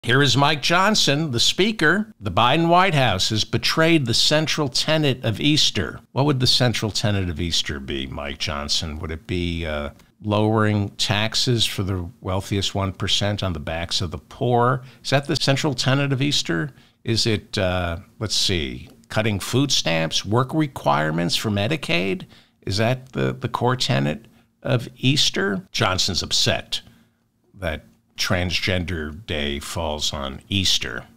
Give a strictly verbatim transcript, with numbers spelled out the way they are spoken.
Here is Mike Johnson, the speaker. The Biden White House has betrayed the central tenet of Easter. What would the central tenet of Easter be, Mike Johnson? Would it be uh, lowering taxes for the wealthiest one percent on the backs of the poor? Is that the central tenet of Easter? Is it, uh, let's see, cutting food stamps, work requirements for Medicaid? Is that the, the core tenet of Easter? Johnson's upset that Transgender Day falls on Easter.